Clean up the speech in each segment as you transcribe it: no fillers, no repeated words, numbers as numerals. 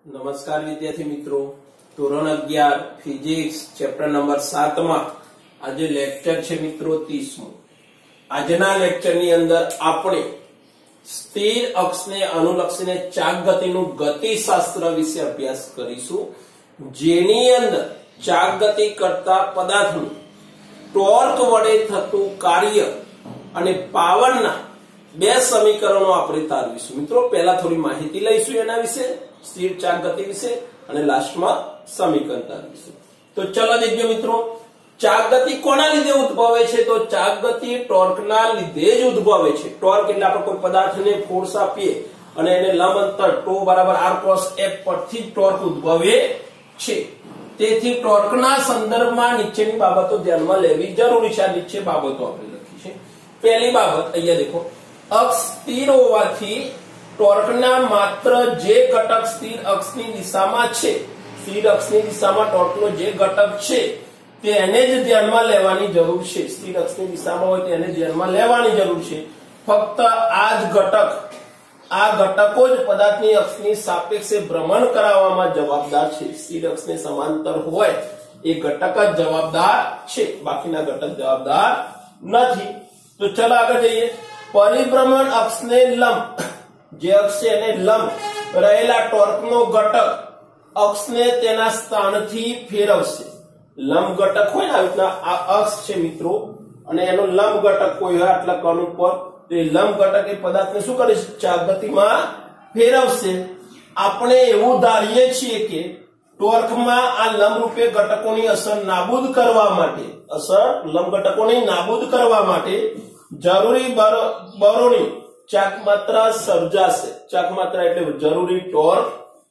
नमस्कार विद्यार्थी मित्रों, ધોરણ 11 ફિઝિક્સ ચેપ્ટર નંબર 7 માં આજે લેક્ચર છે મિત્રો 30મો। આજના લેક્ચરની અંદર આપણે સ્થિર અક્ષને અનુલક્ષીને ચાક ગતિનું ગતિશાસ્ત્ર વિશે અભ્યાસ કરીશું, જેની અંદર ચાક ગતિ કરતા પદાર્થનું ટોર્ક વડે થતું કાર્ય અને પાવરના બે સમીકરણો આપણે તારવીશું। મિત્રો પહેલા થોડી માહિતી લઈશું એના વિશે, સ્થિર ચાક ગતિ વિશે, અને લાસ્ટમાં સમીકરણ તારવીશું। તો ચલો દેખજો મિત્રો, ચાક ગતિ કોના લીધે ઉદ્ભવે છે? તો ચાક ગતિ ટોર્કના લીધે જ ઉદ્ભવે છે। ટોર્ક એટલે આપણે કોઈ પદાર્થને ફોર્સ આપીએ અને એને લંબ અંતર τ બરાબર r cos f પરથી ટોર્ક ઉદ્ભવે છે। તેથી ટોર્કના સંદર્ભમાં નીચેની બાબતો ધ્યાનમાં લેવી જરૂરી છે। આ નીચે બાબતો આપણે લખી છે। પહેલી બાબત અહીંયા દેખો, અક્ષ સ્થિર હોવાથી ટોર્કના માત્ર જે ઘટક સ્થિર અક્ષની દિશામાં છે, સ્થિર અક્ષની દિશામાં ટોર્કનો જે ઘટક છે તેને જ ધ્યાનમાં લેવાની જરૂર છે। સ્થિર અક્ષની દિશામાં હોય તેને ધ્યાનમાં લેવાની જરૂર છે। ફક્ત આ જ ઘટક, આ ઘટકો જ પદાર્થની અક્ષની સાપેક્ષે ભ્રમણ કરાવવામાં જવાબદાર છે। સ્થિર અક્ષને સમાંતર હોય એ ઘટક જ જવાબદાર છે, બાકીના ઘટક જવાબદાર નથી। તો ચલો આગળ જઈએ। પરિભ્રમણ અક્ષને લંબ, જે અક્ષ છે એને લંબ રહેલા ટોર્કનો ઘટક અક્ષને તેના સ્થાનથી ફેરવશે। લંબ ઘટક હોય ને, આ રીતના આ અક્ષ છે મિત્રો, અને એનો લંબ ઘટક કોઈ હોય આટલા કોણ ઉપર, તો એ લંબ ઘટક એ પદાર્થને શું કરે છે? ચાક ગતિમાં ફેરવશે। આપણે એવું ધારીએ છીએ કે ટોર્કમાં આ લંબરૂપે ઘટકોની અસર નાબૂદ કરવા માટે, લંબ ઘટકોની નાબૂદ કરવા માટે જરૂરી બળોની ચાકમાત્રા સર્જાશે। ચાકમાત્રા એટલે જરૂરી ટોર્ક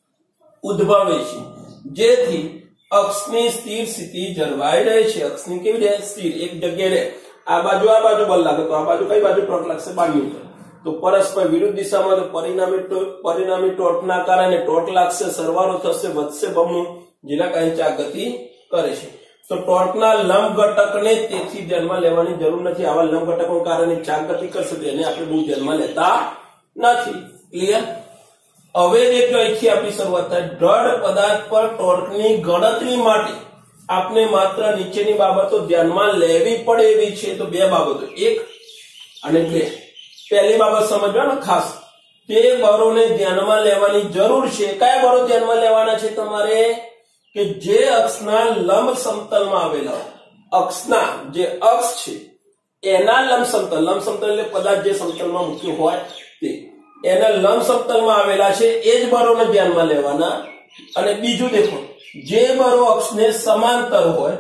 ઉદ્ભવે છે, જેથી અક્ષની સ્થિર સ્થિતિ જળવાઈ રહે છે। અક્ષની કેવી રહે? સ્થિર, એક જગ્યાએ રહે। આ બાજુ બળ લાગે તો આ બાજુ કઈ બાજુ ટોર્ક લાગશે? બાજુ ઉપર। તો પરસ્પર વિરુદ્ધ દિશામાં તો પરિણામી ટોર્કના કારણે ટોર્ક લાગશે, સરવાળો થશે, વધશે બમણું, જેના કારણે ચાક ગતિ કરે છે। તો ટોર્કના લંબ ઘટકને તેથી ધ્યાનમાં લેવાની જરૂર નથી। આવા લંબ ઘટકોના કારણે ચાક ગતિ કરશે તો એને આપણે બહુ ધ્યાનમાં લેતા નથી। ક્લિયર? હવે દેખો, અહીંથી આપણી શરૂઆત થાય। દ્રઢ પદાર્થ પર ટોર્કની ગણતરી માટે આપણે માત્ર નીચેની બાબતો ધ્યાનમાં લેવી પડે એવી છે। તો બે બાબતો, એક અને બે। પહેલી બાબત સમજવાનો ખાસ, તે બળોને ધ્યાનમાં લેવાની જરૂર છે। કયા બળો ધ્યાનમાં લેવાના છે તમારે? કે જે અક્ષના લંબ સમતલમાં આવેલા, અક્ષના જે અક્ષ છે એના લંબ સમતલ એટલે પદાર્થ જે સમતલમાં મૂક્યો હોય તે, એના લંબ સમતલમાં આવેલા છે એ જ બળોને ધ્યાનમાં લેવાના। અને બીજું દેખો, જે બળો અક્ષને સમાંતર હોય,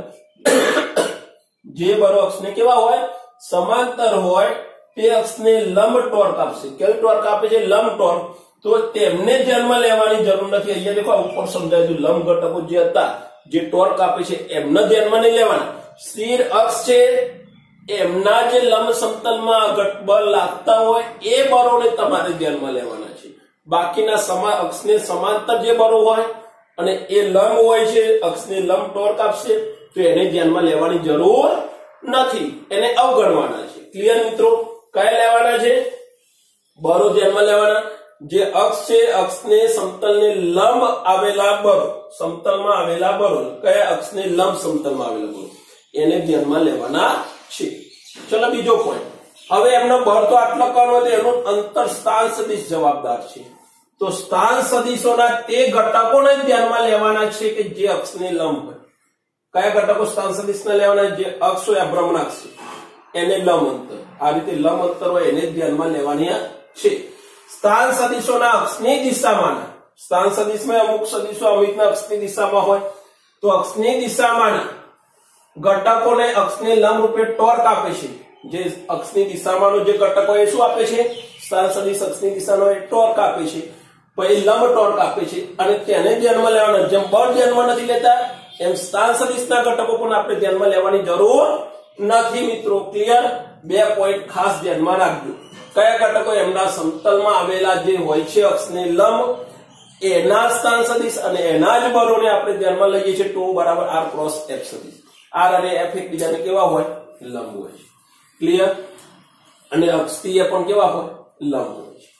જે બળો અક્ષને કેવા હોય? સમાંતર હોય, તે અક્ષને લંબ ટોર્ક આપશે। કેવું ટોર્ક આપે છે? લંબ ટોર્ક। તો તેમને ધ્યાનમાં લેવાની જરૂર નથી। અહીંયા દેખો, ઉપર સમજાયું, લંબ ઘટકો જે હતા, જે ટોર્ક આપે છે એમને ધ્યાનમાં નહીં લેવાના। સ્થિર અક્ષ છે એમના જે લંબ સમતલમાં બળ લાગતા હોય એ બળોને તમારે ધ્યાનમાં લેવાના છે। બાકીના અક્ષને સમાંતર જે બળો હોય અને એ લંબ હોય છે, અક્ષને લંબ ટોર્ક આપશે, તો એને ધ્યાનમાં લેવાની જરૂર નથી, એને અવગણવાના છે। ક્લિયર મિત્રો? કયા લેવાના છે? બળો ધ્યાનમાં લેવાના। જે અક્ષ છે, અક્ષને સમતલને લંબ આવેલા બળો, સમતલમાં આવેલા બળો, કયા? અક્ષને લંબ સમતલમાં આવેલા બળો, એને ધ્યાનમાં લેવાના છે। ચલો બીજો પોઈન્ટ, હવે એમનો બળ તો આટલો કરવો હોય તો એનું અંતર સ્થાન સદિશ જવાબદાર છે। તો સ્થાન સદિશોના તે ઘટકોને ધ્યાનમાં લેવાના છે કે જે અક્ષને લંબ હોય। કયા ઘટકો સ્થાન સદિશને લેવાના? જે અક્ષ હોય, આ ભ્રમણાક્ષ છે, એને લંબ અંતર, આ રીતે લંબ અંતર હોય એને ધ્યાનમાં લેવાની છે। સ્થાન સદિશોના અક્ષની દિશામાં, સ્થાન સદિશમાં અમુક સદિશો અમિતના અક્ષની દિશામાં હોય, તો અક્ષની દિશામાં ઘટકોને અક્ષને લંબ રૂપે ટોર્ક આપે છે। જે અક્ષની દિશામાંનો જે ઘટક હોય એ શું આપે છે? સ્થાન સદિશ અક્ષની દિશાનો એ ટોર્ક આપે છે, પછી લંબ ટોર્ક આપે છે, અને તેને ધ્યાનમાં લેવાના। જેમ બળ ધ્યાનમાં નથી લેતા એમ સ્થાન સદિશના ઘટકો પણ આપણે ધ્યાનમાં લેવાની જરૂર નથી મિત્રો। ક્લિયર? બે પોઈન્ટ ખાસ ધ્યાનમાં રાખજો। કયા ઘટકો? એમના સમતલમાં આવેલા જે હોય છે અક્ષને લંબ, એના સ્થાન સદિશ અને એના જ બળોને આપણે ધ્યાનમાં લઈએ છીએ। τ બરાબર r cos f સદિશ, r અને f એકબીજાને કેવા હોય? લંબ હોય છે। ક્લિયર? અને અક્ષીય પણ કેવા હોય? લંબ હોય છે।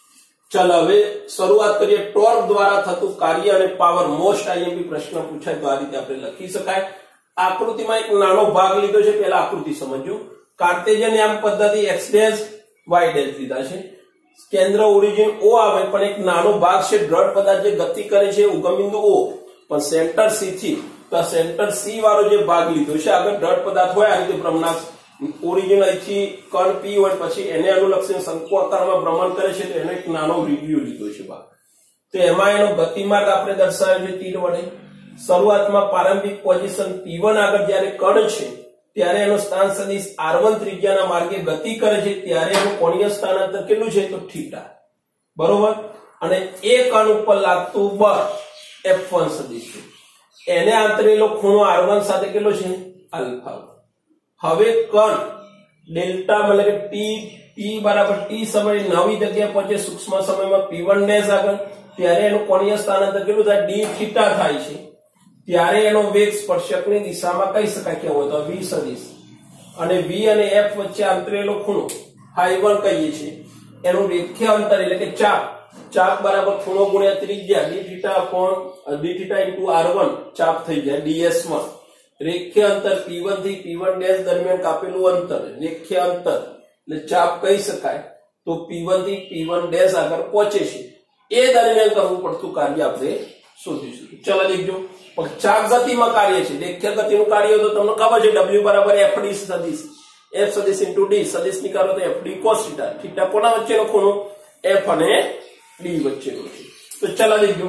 ચાલો હવે શરૂઆત કરીએ ટોર્ક દ્વારા થતું કાર્ય અને પાવર મોસ્ટ આઈએમપી પ્રશ્ન પૂછાય તો આ રીતે આપણે લખી શકાય આકૃતિમાં એક નાનો ભાગ લીધો છે પહેલા આકૃતિ સમજો કાર્ટેશિયન યામ પદ્ધતિ x ડેશ y ડેશ લીધા છે કેન્દ્ર ઓરિજિન O આવે પણ એક નાનો ભાગ છે દ્રઢ પદાર્થ જે ગતિ કરે છે ઉગમ બિંદુ O પણ સેન્ટર C થી તો સેન્ટર C વાળો જે ભાગ લીધો છે આગળ દ્રઢ પદાર્થ હોય આ રીતે ભ્રમણાંક ઓરિજિન અહીંથી કણ P હોય પછી એને અનુલક્ષીને શંકુ આકારમાં ભ્રમણ કરે છે તો એનો એક નાનો રિવ્યુ લીધો છે ભાગ તો એમાં એનો ગતિમાર્ગ આપણે દર્શાવ્યો છે તીર વડે શરૂઆતમાં પ્રારંભિક પોઝિશન P1 આગળ જ્યારે કણ છે ત્યારે એનો સ્થાન સદિશ r1 ત્રિજ્યાના માર્ગે ગતિ કરે છે ત્યારે એનું કોણીય સ્થાનાંતર કેટલું છે તો થીટા બરોબર અને એ કણ ઉપર લાગતું બળ F1 સદિશ છે એને આંતરેલો ખૂણો r1 સાથે કેટલો છે આલ્ફા હવે કણ ડેલ્ટા એટલે કે t બરાબર t સમયે નવી જગ્યાએ પહોંચે સૂક્ષ્મ સમયમાં p1 ડેશ આગળ ત્યારે એનું કોણીય સ્થાનાંતર કેટલું થાય d થીટા થાય છે ત્યારે એનો વેગ સ્પર્શકની દિશામાં કહી શકાય કેવો તો v સદિશ અને v અને f વચ્ચે આંતરેલો ખૂણો φ1 કહીએ છીએ એનું રેખીય અંતર એટલે કે ચાપ બરાબર ખૂણો ગુણ્યા ત્રિજ્યા d થીટા into r1 ચાપ થઈ જાય ds1 રેખીય અંતર p1 થી p1 ડેશ દરમિયાન કાપેલું અંતર રેખીય અંતર એટલે ચાપ કહી શકાય તો p1 થી p1 ડેશ આગળ પહોંચે છે એ દરમિયાન કરવું પડતું કાર્ય આપણે શોધીશું ચલો દેખજો પણ ચાપ ગતિમાં કાર્ય છે રેખીય ગતિનું કાર્ય તો તમને ખબર છે w બરાબર fd સદિશ f સદિશ into d સદિશ નીકાળો તો fd cos θ θ કોના વચ્ચેનો ખૂણો f અને d વચ્ચેનો છે તો ચલો દેખજો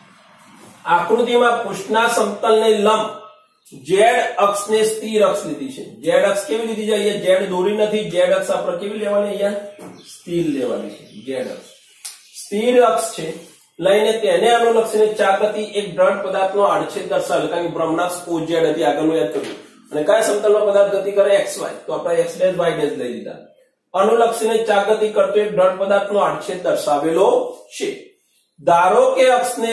આકૃતિમાં પૃષ્ઠના સમતલને લંબ z અક્ષને સ્થિર અક્ષ લીધી છે z અક્ષ કેવી લીધી છે અહીંયા z દોરી નથી z અક્ષ આપણે કેવી લેવાની અહીંયા સ્થિર લેવાની છે z અક્ષ સ્થિર અક્ષ છે લઈને તેને અનુલક્ષીને ચાર ગતિ એક દ્રઢ પદાર્થનો આડછેદ દર્શાવે કારણ કે ભ્રમણાંક OZ હતી આગળનું યાદ કર્યું અને કયા સમતલમાં પદાર્થ ગતિ કરે xy તો આપણે x ડેશ y ડેશ લઈ લીધા અનુલક્ષીને ચાર ગતિ કરતો એક દ્રઢ પદાર્થનો આડછેદ દર્શાવેલો છે ધારો કે અક્ષના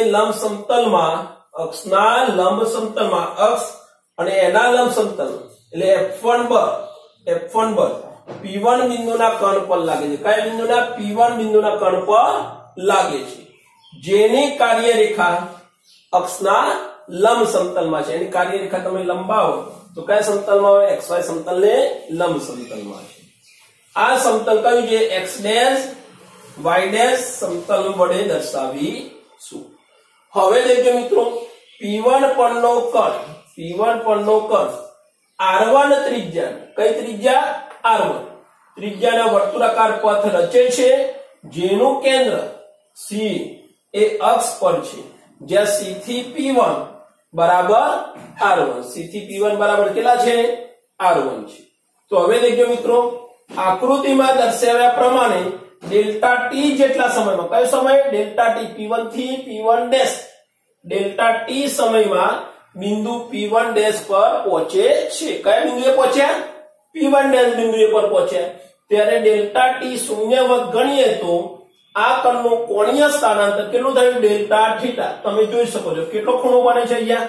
લંબ સમતલમાં અક્ષ અને એના લંબ સમતલ એટલે F1 બળ P1 બિંદુના કણ પર લાગે છે કયા બિંદુના P1 બિંદુના કણ પર લાગે છે જેની કાર્યરેખા અક્ષના લંબ સમતલમાં છે એની કાર્યરેખા તમે લંબાવો તો કયા સમતલમાં હોય xy સમતલને લંબ સમતલમાં છે આ સમતલ કયું છે x ડેશ y ડેશ સમતલ વડે દર્શાવીશું હવે દેખજો મિત્રો P1 પરનો કણ r1 ત્રિજ્યા કઈ ત્રિજ્યા r1 ત્રિજ્યાના વર્તુળાકાર પથ રચે છે જેનું કેન્દ્ર C એ અક્ષ પર છે જ્યાં C થી P1 બરાબર r1 C થી P1 બરાબર કેટલા છે r1 છે તો હવે દેખજો મિત્રો આકૃતિમાં દર્શાવ્યા પ્રમાણે ડેલ્ટા t જેટલા સમયમાં કયો સમય ડેલ્ટા t P1 થી P1 ડેશ ડેલ્ટા t સમયમાં બિંદુ P1 ડેશ પર પહોંચે છે કયા બિંદુએ પહોંચ્યા P1 ડેશ બિંદુએ પર પહોંચ્યા ત્યારે ડેલ્ટા t શૂન્યવત ગણીએ તો આ કણનું કોણીય સ્થાનાંતર કેટલું થયું ડેલ્ટા થીટા તમે જોઈ શકો છો કેટલો ખૂણો બને છે અહીંયા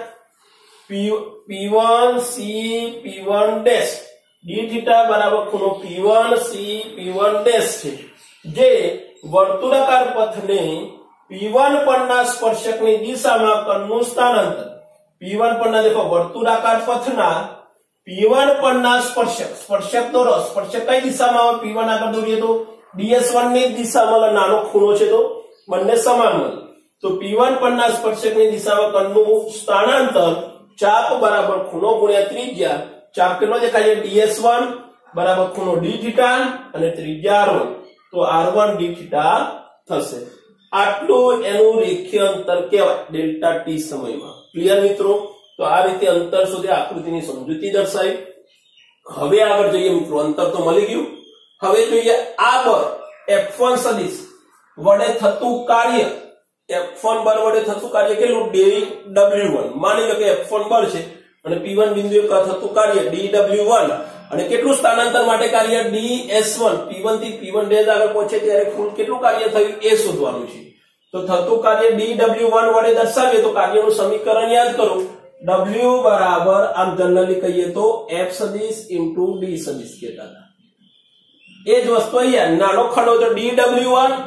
P1 C P1 dash d theta બરાબર ખૂણો P1 C P1 ડેશ છે જે વર્તુળાકાર પથને P1 પરના સ્પર્શકની દિશામાં કણનું સ્થાનાંતર P1 પરના દેખો વર્તુળાકાર પથના P1 પરના સ્પર્શક દોરો સ્પર્શક કઈ દિશામાં આવે P1 આગળ દોરીએ તો ds1 ની દિશામાં નાનો ખૂણો છે તો બંને સમાન મળે તો P1 પરના સ્પર્શકની દિશામાં કણનું સ્થાનાંતર ચાપ બરાબર ખૂણો ગુણ્યા ત્રિજ્યા ચાપ કેટલો દેખાય છે ds1 બરાબર ખૂણો d થીટા અને ત્રિજ્યા r1 તો r1 d થીટા થશે આટલું એનું રેખીય અંતર કહેવાય ડેલ્ટા t સમયમાં ક્લિયર મિત્રો તો આ રીતે અંતર સુધી આકૃતિની સમજૂતી દર્શાવી હવે આગળ જોઈએ મિત્રો અંતર તો મળી ગયું હવે જોઈએ આ બળ F1 સદિશ વડે થતું કાર્ય F1 બળ વડે થતું કાર્ય કેટલું dw1 માની લો કે F1 બળ છે અને P1 બિંદુએ થતું કાર્ય dw1 અને કેટલું સ્થાનાંતર માટે કાર્ય ds1 P1 થી P1 ડેશ આગળ પહોંચે ત્યારે કુલ કેટલું કાર્ય થયું એ શોધવાનું છે તો થતું કાર્ય dw1 વડે દર્શાવીએ તો કાર્યનું સમીકરણ યાદ કરો w બરાબર આમ જનરલી કહીએ તો f સદિશ into d સદિશ કહેતા હતા એ જ વસ્તુ અહીંયા નાનો ખંડો તો dw1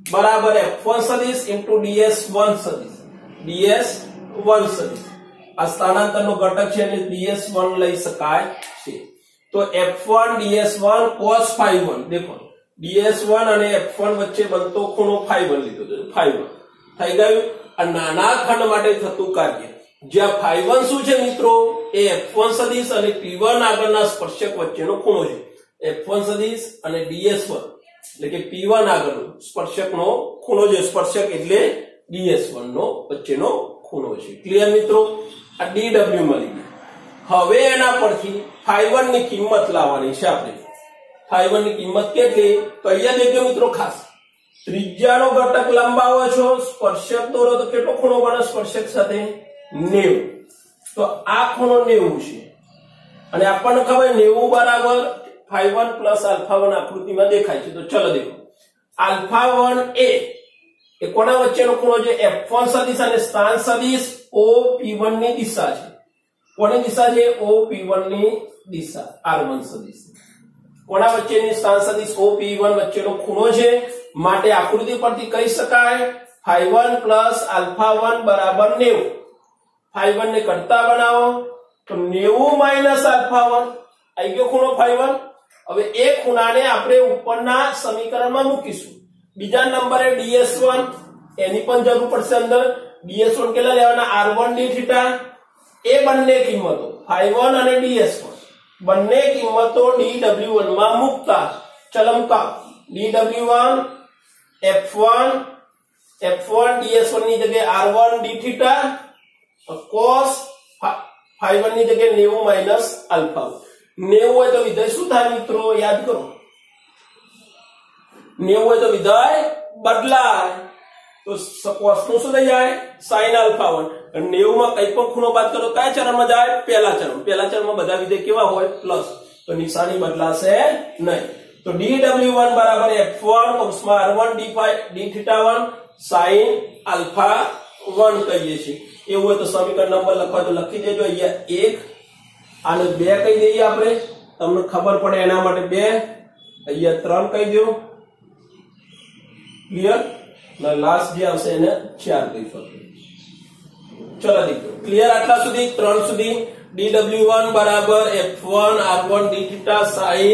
બરાબર F1 સદિશ ઇન્ટુ DS1 સદિશ, DS1 સદિશ આ સ્થાનાંતરનો ઘટક છે એટલે DS1 લઈ શકાય છે। તો F1 DS1 cos ∅1, દેખો DS1 અને F1 વચ્ચે બનતો ખૂણો ∅1 લીધો છે, ∅1 થઈ ગયું। આ નાના ખંડ માટે થતું કાર્ય જ્યાં ∅1 શું છે મિત્રો, એ F1 સદિશ અને P1 આગળના સ્પર્શક વચ્ચેનો ખૂણો છે। F1 સદિશ અને DS1 એટલે કે P1 આગળનો સ્પર્શકનો ખૂણો છે, સ્પર્શક એટલે DS1 નો વચ્ચેનો ખૂણો છે। ક્લિયર મિત્રો, આ DW મળી ગયું। હવે એના પરથી ∅1 ની કિંમત લાવવાની છે આપણે। ∅1 ની કિંમત કેટલી, તો અહીંયા દેખજો મિત્રો ખાસ, ત્રિજ્યાનો ઘટક લંબાવો છો, સ્પર્શક દોરો તો કેટલો ખૂણો બને સ્પર્શક સાથે, 90। તો આ ખૂણો 90 છે અને આપણને ખબર 90 બરાબર ∅1 પ્લસ α1 આકૃતિમાં દેખાય છે। તો ચલો દેખો, α1 એ કોના વચ્ચેનો ખૂણો છે, F1 સદિશ અને સ્થાન સદિશ OP1 ની દિશા છે। કોની દિશા છે, OP1 ની દિશા, R1 સદિશ કોના વચ્ચેની સ્થાન સદિશ OP1 વચ્ચેનો ખૂણો છે, માટે આકૃતિ પરથી કહી શકાય ∅1 પ્લસ α1 બરાબર 90। ∅1 ને કરતા બનાવો તો 90 માઈનસ α1 આવી ગયો ખૂણો ∅1। હવે એ ખૂણાને આપણે ઉપરના સમીકરણમાં મૂકીશું। બીજા નંબરે DS1 એની પણ જરૂર પડશે અંદર। DS1 કેટલા લેવાના, R1 d થીટા। એ બંને કિંમતો ∅1 અને DS1 બંને કિંમતો DW1 માં મૂકતા ચલમકા DW1 F1 DS1 ની જગ્યાએ R1 d થીટા cos ∅1 ની જગ્યાએ 90 માઈનસ α। 90 હોય તો વિધેય શું થાય મિત્રો, યાદ કરો, 90 હોય તો વિધેય બદલાય, તો cos નું શું થઈ જાય, sin α1। 90 માં કઈ પણ ખૂણો બાદ કરો કયા ચરણમાં જાય, પહેલા ચરણ। પહેલા ચરણમાં બધા વિધેય કેવા હોય, પ્લસ, તો નિશાની બદલાશે નહીં। તો DW1 બરાબર F1 કૌંસમાં R1 d θ1 sin α1 કહીએ છીએ। એવું હોય તો સમીકરણ નંબર લખવા તો લખી દેજો, અહીંયા 1 આને 2 કહી દઈએ આપણે, તમને ખબર પડે એના માટે 2, અહીંયા 3 કહી દો, ક્લિયર, અને લાસ્ટ જે આવશે એને 4 કહી શકો। ચલો દીકરો ક્લિયર, આટલા સુધી 3 સુધી DW1 બરાબર F1 R1 d θ sin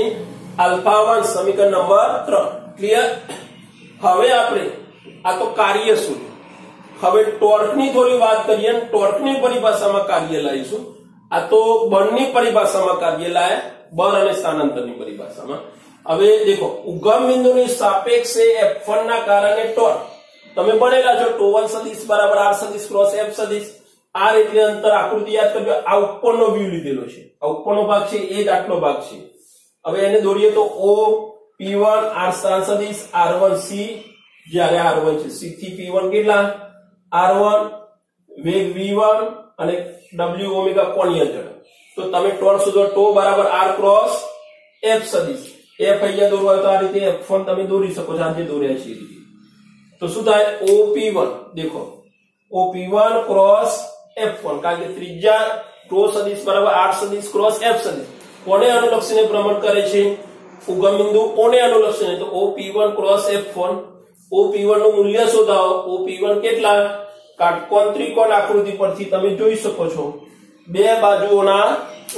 α1 સમીકરણ નંબર 3 ક્લિયર। હવે આપણે આ તો કાર્ય શું, હવે ટોર્કની થોડી વાત કરીએ, ટોર્કની પરિભાષામાં કાર્ય લાવીશું। આ તો બળની પરિભાષામાં કાર્ય લાયા, બળ અને સ્થાનાંતરની પરિભાષામાં। હવે દેખો, ઉગમ બિંદુની સાપેક્ષે F1 ના કારણે ટોર્ક તમે ભણેલા છો, τ1 સદિશ બરાબર R સદિશ ક્રોસ F સદિશ। R એટલે અંતર, આકૃતિ યાદ કરજો, આ ઉપરનો વ્યૂ લીધેલો છે, આ ઉપરનો ભાગ છે એ જ આટલો ભાગ છે। હવે એને દોરીએ તો O P1 R સ્થાન સદિશ R1 C, જ્યારે R1 છે C થી P1 કેટલા, R1 વેગ V1 અને W ઓમેગા કોણીય ઝડપ। તો તમે ટોર્ક શોધો, τ બરાબર R ક્રોસ F સદિશ, F અહીંયા દોરવા તો આ રીતે F1 તમે દોરી શકો છો, આજે દોર્યા છે એ રીતે। તો શું થાય, OP1 દેખો, OP1 ક્રોસ F1, કારણ કે ત્રિજ્યા τ સદિશ બરાબર R સદિશ ક્રોસ F સદિશ કોને અનુલક્ષીને ભ્રમણ કરે છે, ઉગમ બિંદુ ઓને અનુલક્ષીને। તો OP1 ક્રોસ F1, OP1 નું મૂલ્ય શોધાવો, OP1 કેટલા, કાટકોણ ત્રિકોણ આકૃતિ પરથી તમે જોઈ શકો છો, બે બાજુઓના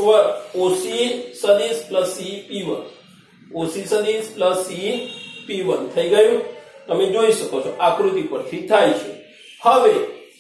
OC સદિશ પ્લસ CP1, OC સદિશ પ્લસ CP1 થઈ ગયું, તમે જોઈ શકો છો આકૃતિ પરથી થાય છે। હવે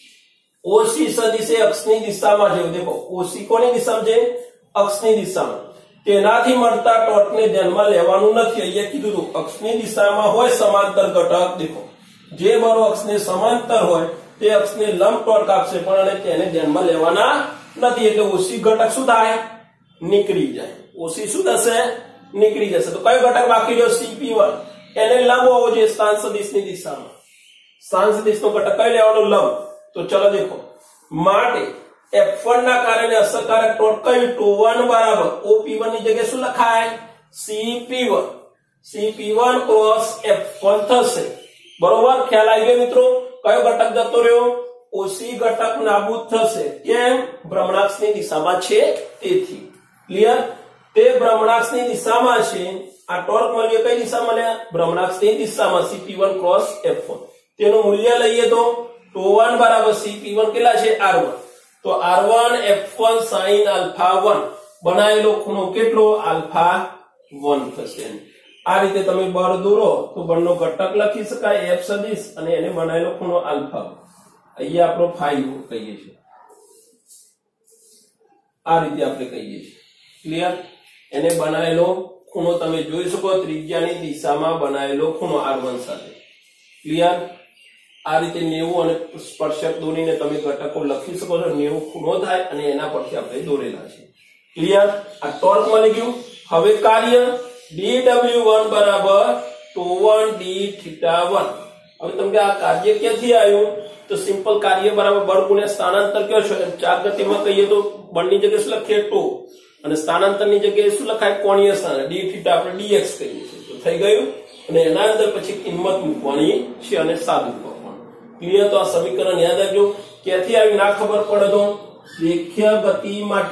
OC સદિશ એ અક્ષની દિશામાં છે, દેખો OC કોની દિશામાં છે, અક્ષની દિશામાં। તેનાથી મળતા ટોર્કને ધ્યાનમાં લેવાનું નથી, અહીંયા કીધું હતું અક્ષની દિશામાં હોય સમાંતર ઘટક, દેખો જે બળો અક્ષને સમાંતર હોય તે અક્ષને લંબ ટોર્ક આપશે, પણ અને તેને ધ્યાનમાં લેવાના નથી, એટલે OC ઘટક શું થાય, નીકળી જાય। OC શું થશે, નીકળી જશે। તો કયો ઘટક બાકી રહ્યો, CP1, એને લંબ હોવો જોઈએ સ્થાન સદિશની દિશામાં। સ્થાન સદિશનો ઘટક કઈ લેવાનો, લંબ। તો ચલો દેખો, માટે F1 ના કારણે અસરકારક ટોર્ક કયું, τ1 બરાબર OP1 ની જગ્યાએ શું લખાય, CP1, CP1 ક્રોસ F1 થશે, બરોબર। ખ્યાલ આવી ગયો મિત્રો, કયો ઘટક જતો રહ્યો, OC ઘટક નાબૂદ થશે, કેમ, ભ્રમણાક્ષની દિશામાં છે તેથી, ક્લિયર। તે ભ્રમણાક્ષની દિશામાં છે આ ટોર્ક મળ્યો કઈ દિશામાં મળ્યા? ભ્રમણાક્ષની દિશામાં CP1 ક્રોસ F1. તેનું મૂલ્ય લઈએ તો τ1 બરાબર CP1 કેટલા છે? R1. તો R1 F1 sin alpha 1 બનાવેલો ખૂણો કેટલો? alpha 1 થશે. આ રીતે તમે બળ દોરો તો બળનો ઘટક લખી શકાય F સદિશ અને એને બનાવેલો ખૂણો alpha. અહીંયા આપણો phi કહીએ છીએ. આ રીતે આપણે કહીએ છીએ. ક્લિયર? એને બનાવેલો ખૂણો તમે જોઈ શકો ત્રિજ્યાની દિશામાં બનાવેલો ખૂણો R1 સાથે. ક્લિયર? આ રીતે 90 અને સ્પર્શક દોરીને તમે ઘટકો લખી શકો છો. 90 ખૂણો થાય અને એના પરથી આપણે દોરેલા છે. ક્લિયર? આ ટોર્ક મળી ગયું. હવે કાર્ય dw1 બરાબર τ1 dθ1. હવે તમને આ કાર્ય ક્યાંથી આવ્યું? તો સિમ્પલ કાર્ય બરાબર બળ ગુણ્યા સ્થાનાંતર કયો છે? ચાર ગતિમાં કહીએ તો બળની જગ્યાએ શું લખીએ? τ અને સ્થાનાંતરની જગ્યાએ શું લખાય? કોણીય સ્થાન. dθ આપણે dx કહીએ છીએ. તો થઈ ગયું. અને એના અંદર પછી કિંમત મૂકવાની છે અને સાદું કરવાનું. ક્લિયર? તો આ સમીકરણ યાદ રાખજો. ક્યાંથી આવી ના ખબર પડે તો રેખીય ગતિ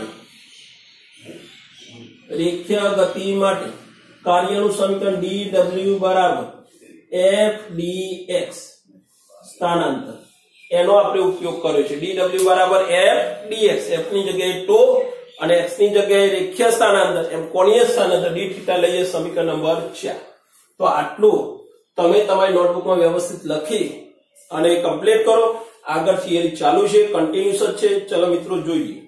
માટે કાર્યનું સમીકરણ dw બરાબર f dx સ્થાનાંતર એનો આપણે ઉપયોગ કર્યો છે. dw બરાબર f dx. f ની જગ્યાએ τ અને x ની જગ્યાએ રેખીય સ્થાનાંતર એમ કોણીય સ્થાનાંતર dθ લઈએ સમીકરણ નંબર 4. તો આટલું તમે તમારી નોટબુકમાં વ્યવસ્થિત લખી અને કમ્પ્લીટ કરો. આગળ થિયરી ચાલુ છે, કન્ટિન્યુઅસ છે. ચલો મિત્રો જોઈએ.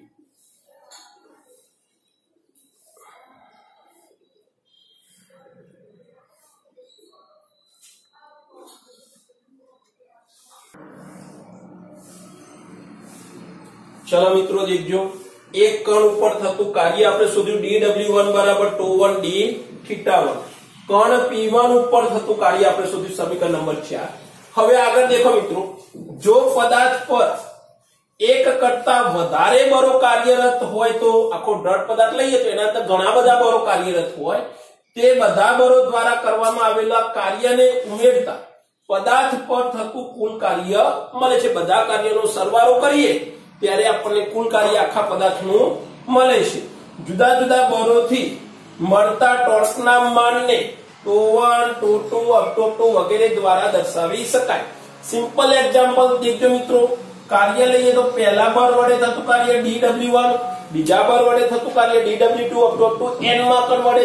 चलो मित्रों देखो एक कण ऊपर थતું કાર્ય આપણે શોધ્યું dw1 બરાબર τ1 dθ1. કણ p1 ઉપર થતું કાર્ય આપણે શોધ્યું સમીકરણ નંબર 4. હવે આગળ દેખો મિત્રો, જો પદાર્થ પર એક કરતા વધારે બળો કાર્યરત હોય તો આખો દ્રઢ પદાર્થ લઈએ તો એના અંદર ઘણા બધા બળો કાર્યરત હોય તે બધા બળો દ્વારા કરવામાં આવેલા કાર્યને ઉમેરતા પદાર્થ પર થતું કુલ કાર્ય મળે છે. બધા કાર્યનો સરવાળો કરીએ ત્યારે આપણને કુલ કાર્ય આખા પદાર્થનું મળે છે. જુદા જુદા બળોથી મળતા ટોર્કના માનને τ1 τ2 τ2 વગેરે દ્વારા દર્શાવી શકાય. સિમ્પલ એક્ઝામ્પલ દેખજો મિત્રો. કાર્ય લઈએ તો પહેલા બળ વડે થતું કાર્ય dw1, બીજા બળ વડે થતું કાર્ય dw2 n માં બળ વડે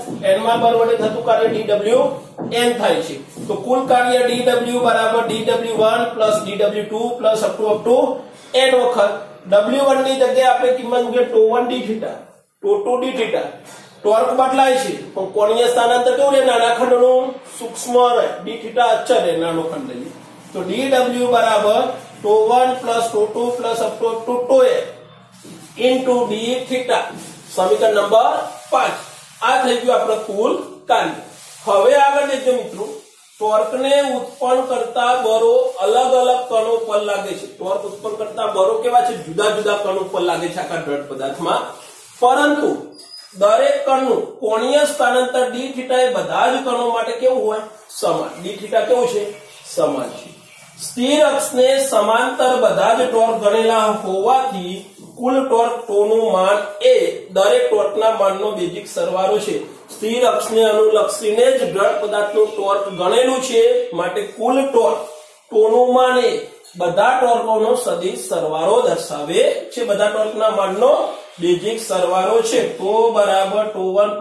થતું કાર્ય dwn થાય છે. તો કુલ કાર્ય dw બરાબર dw1 dw2 n વખત w1 ની જગ્યાએ આપણે કિંમત મૂકીએ τ1 dθ, τ2 dθ. ટોર્ક બદલાય છે પણ કોણીય સ્થાનાંતર કેવું રહે? નાના ખંડનું સૂક્ષ્મ રહે. dθ અચળ રહે, નાનો ખંડ લઈએ તો dw બરાબર τ1 τ2 into dθ. સમીકરણ નંબર 5. આ થઈ ગયું આપણો કુલ કાર્ય. હવે આગળ દેખજો મિત્રો, ટોર્કને ઉત્પન્ન કરતા બળો અલગ અલગ કણો પર લાગે છે. ટોર્ક ઉત્પન્ન કરતા બળો કેવા છે? જુદા જુદા કણો પર લાગે છે આખા દ્રઢ પદાર્થમાં. પરંતુ દરેક કણનું કોણીય સ્થાનાંતર dθ એ બધા જ કણો માટે કેવું હોય? સમાન. dθ કેવું છે? સમાન છે. સ્થિર અક્ષને સમાંતર બધા જ ટોર્ક ગણેલા હોવાથી કુલ ટોર્ક τ નું માન એ દરેક ટોર્કના માનનો બેઝિક સરવાળો છે. સ્થિર અક્ષને અનુલક્ષીને જ દ્રઢ પદાર્થનું ટોર્ક ગણેલું છે માટે કુલ ટોર્ક τ નું માન એ બધા ટોર્કોનો સદિશ સરવાળો દર્શાવે છે. બધા ટોર્કના માનનો બેઝિક સરવાળો છે. τ બરાબર τ1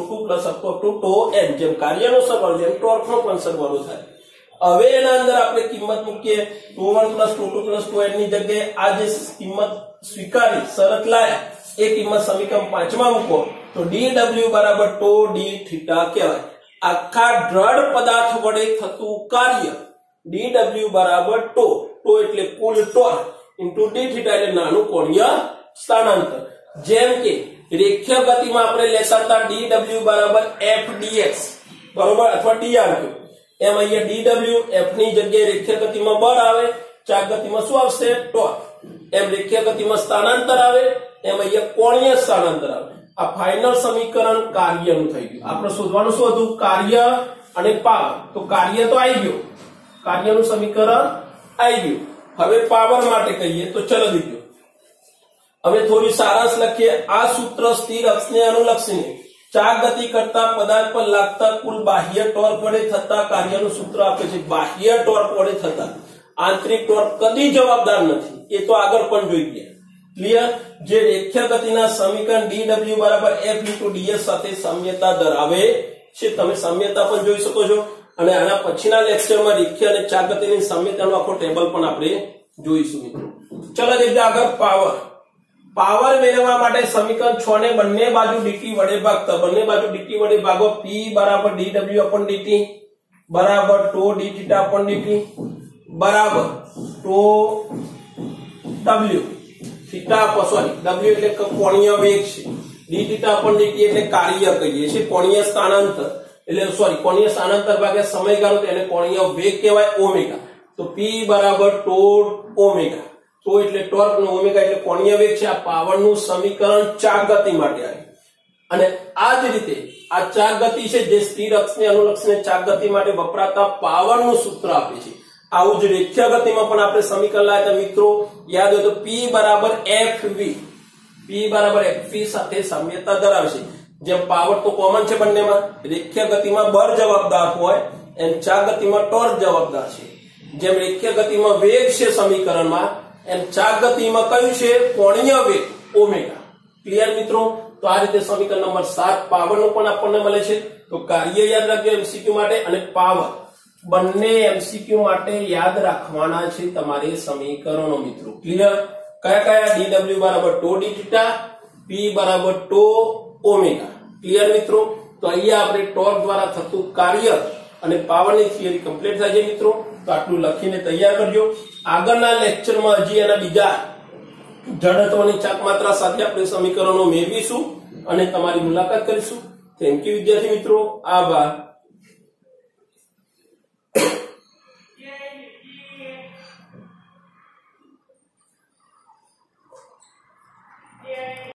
τ2 τn. જેમ કાર્યનો સરવાળો જેમ ટોર્કનો પણ સરવાળો થાય. હવે એના અંદર આપણે કિંમત મૂકીએ τ1 τ2 τn ની જગ્યાએ આ જે કિંમત સ્વીકારી શરત લાયા એ કિંમત સમીકરણ 5 માં મૂકો તો dw બરાબર τ dθ કહેવાય. આખા દ્રઢ પદાર્થ વડે થતું કાર્ય dw બરાબર τ એટલે કુલ ટોર્ક ઇન્ટુ dθ એટલે નાનું કોણીય સ્થાનાંતર. જેમ કે રેખીય ગતિમાં આપણે લેતા હતા dw બરાબર f dx બરોબર અથવા dr એમ અહીંયા dw f ની જગ્યાએ રેખીય ગતિમાં બળ આવે, ચાર ગતિમાં શું આવશે? ટોર્ક. એમ રેખીય ગતિમાં સ્થાનાંતર આવે એમ અહીંયા કોણીય સ્થાનાંતર આવે. આ ફાઇનલ સમીકરણ કાર્યનું થઈ ગયું. આપણે શોધવાનું શું હતું? કાર્ય અને પાવર. તો કાર્ય તો આવી ગયો, કાર્યનું સમીકરણ આવી ગયું. હવે પાવર માટે કહીએ તો ચલો દીધો. હવે થોડી સારાંશ લખીએ. આ સૂત્ર સ્થિર અક્ષને અનુલક્ષીને ચાક ગતિ કરતા પદાર્થ પર લાગતા કુલ બાહ્ય ટોર્ક વડે થતા કાર્યનું સૂત્ર આપે છે. બાહ્ય ટોર્ક વડે થતા આંતરિક ટોર્ક કદી જવાબદાર નથી, એ તો આગળ પણ જોઈ ગયા. ક્લિયર? જે રેખીય ગતિના સમીકરણ dw બરાબર f * ds સાથે સામ્યતા ધરાવે છે. તમે સામ્યતા પણ જોઈ શકો છો અને આના પછીના લેક્ચરમાં રેખીય અને ચાક ગતિની સામ્યતાનો આખો ટેબલ પણ આપણે જોઈશું મિત્રો. ચલો જઈએ આગળ. પાવર મેળવવા માટે સમીકરણ 6 ને બંને બાજુ dt વડે ભાગતા, બંને બાજુ dt વડે ભાગો. p બરાબર dw/dt બરાબર τ dθ/dt બરાબર τ w w એટલે કોણીય વેગ છે, dθ/dt એટલે કાર્ય કહીએ છીએ, કોણીય સ્થાનાંતર એટલે કોણીય સ્થાનાંતર ભાગ્યા સમયગાળો તો એને કોણીય વેગ કહેવાય ઓમેગા. તો p બરાબર τ ઓમેગા. તો એટલે ટોર્ક નો ઓમેગા એટલે કોણીય વેગ છે. આ પાવર નું સમીકરણ ચાક ગતિ માટે આવ્યું. અને આ જ રીતે આ ચાક ગતિ છે જે સ્થિર અક્ષને અનુલક્ષીને ચાક ગતિ માટે વપરાતા પાવર નું સૂત્ર આપે છે. આવું જ રેખીય ગતિમાં પણ આપણે સમીકરણ લાવ્યા હતા મિત્રો, યાદ હોય તો p બરાબર fv, p બરાબર fv સાથે સામ્યતા ધરાવે છે. જેમ પાવર તો કોમન છે બંનેમાં, રેખીય ગતિમાં બળ જવાબદાર હોય એમ ચાક ગતિમાં ટોર્ક જવાબદાર છે. જેમ રેખીય ગતિમાં વેગ છે સમીકરણમાં, એમ ચાક ગતિમાં કયું છે? કોણીય વેગ ઓમેગા. ક્લિયર મિત્રો? તો આ રીતે સમીકરણ નંબર 7 પાવર નું પણ આપણને મળે છે. તો કાર્ય યાદ રાખજો MCQ માટે અને પાવર બંને MCQ માટે યાદ રાખવાના છે તમારે સમીકરણો મિત્રો. ક્લિયર? કયા dw બરાબર τ dθ, p બરાબર τ ઓમેગા. ક્લિયર મિત્રો? તો અહીંયા આપણે ટોર્ક દ્વારા થતું કાર્ય અને પાવરની થિયરી કમ્પ્લીટ થાય છે મિત્રો. તો આટલું લખીને તૈયાર કરજો. આગળના લેક્ચરમાં હજી એના બીજા જડત્વની ચાક માત્રા સાથે આપણે સમીકરણો મેળવીશું અને તમારી મુલાકાત કરીશું. થેન્ક યુ વિદ્યાર્થી મિત્રો. આભાર.